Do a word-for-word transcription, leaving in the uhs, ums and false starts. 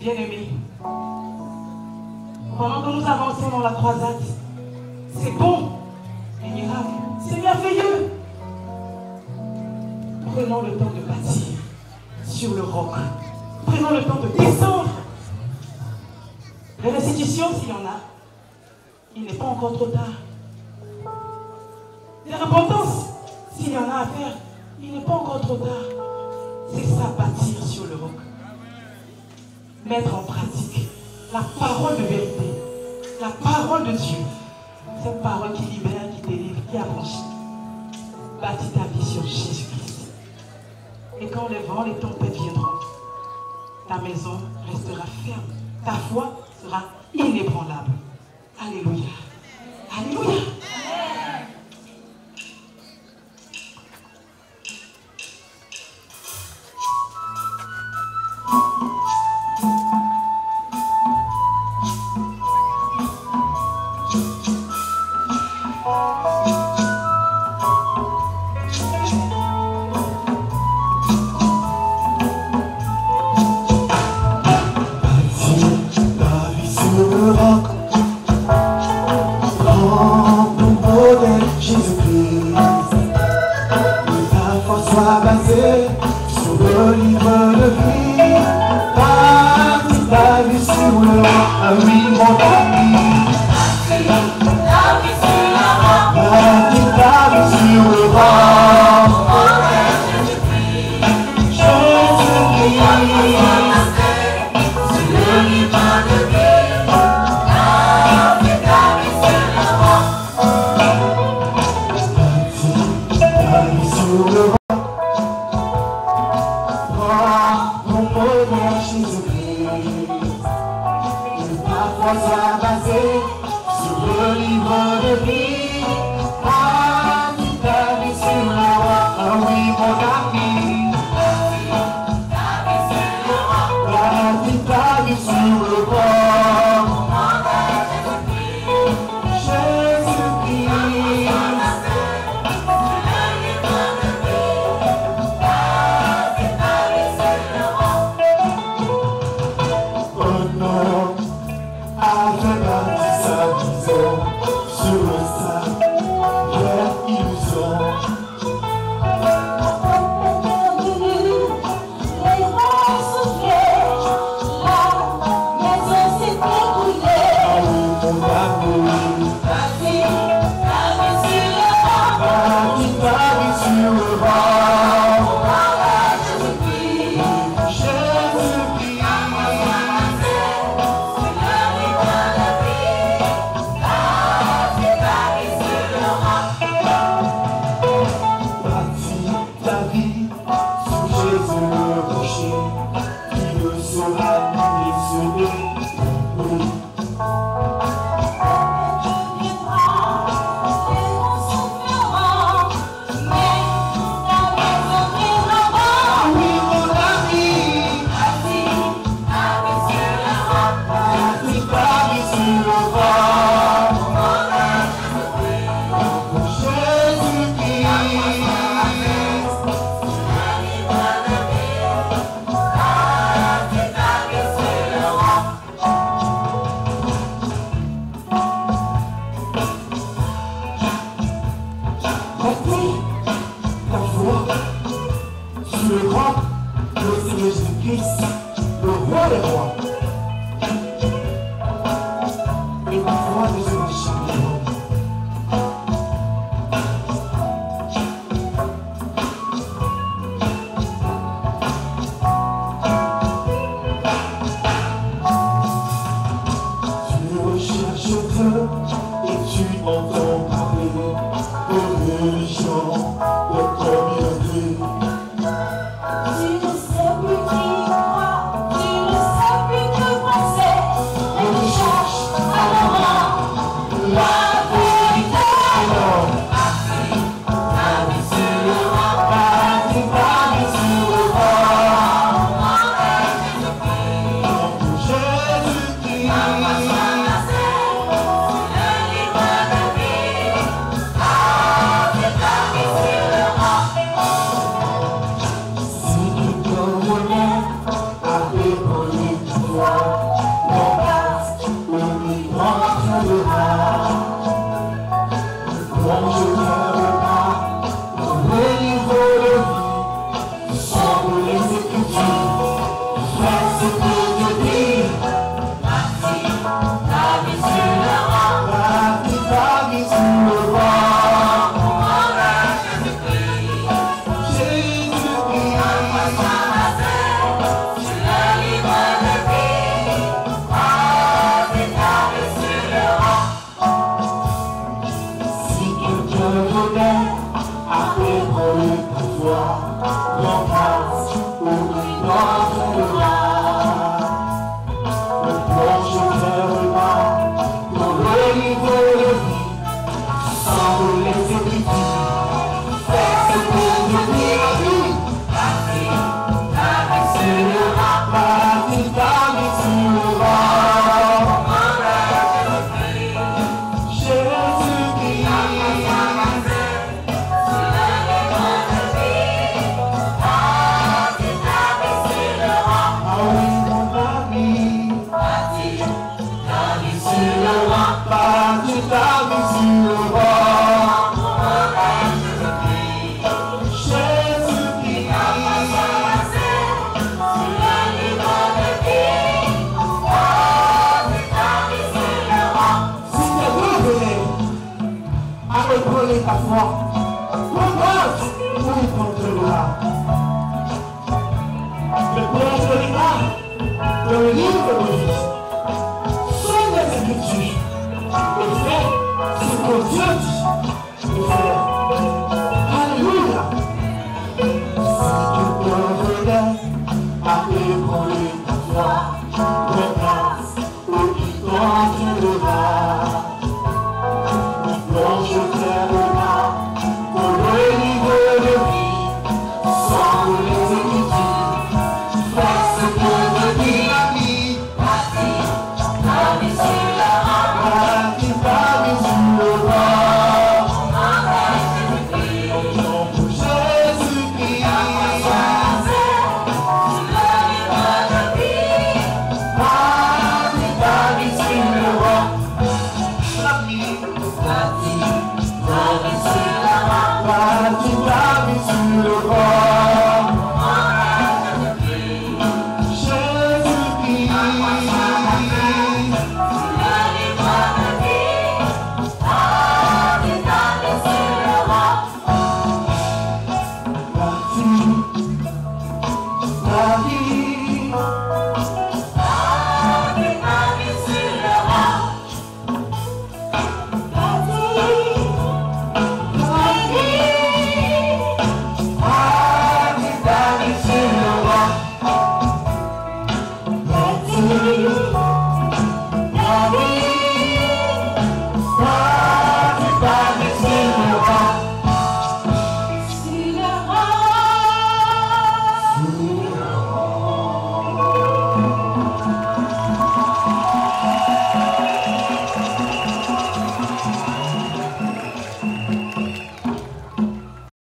Bien-aimés, pendant que nous avançons dans la croisade, c'est bon, c'est miracle, c'est merveilleux. Prenons le temps de bâtir sur le roc. Prenons le temps de descendre. Les restitutions, s'il y en a, il n'est pas encore trop tard. Les repentances, s'il y en a à faire, il n'est pas encore trop tard. C'est ça, bâtir sur le roc. Mettre en pratique la parole de vérité, la parole de Dieu. Cette parole qui libère, qui délivre, qui affranchit. Bâtis ta vie sur Jésus-Christ. Et quand les vents, les tempêtes viendront, ta maison restera ferme. Ta foi sera inébranlable. Alléluia. Alléluia. et ta foi. Regarde où il t'entraînera. Le plongera dans le livre de vie. Sans les Écritures. Et fais ce que Dieu dit de faire. Alléluia. Si tu te regardes à ébranler ta foi, regarde où il t'entraînera.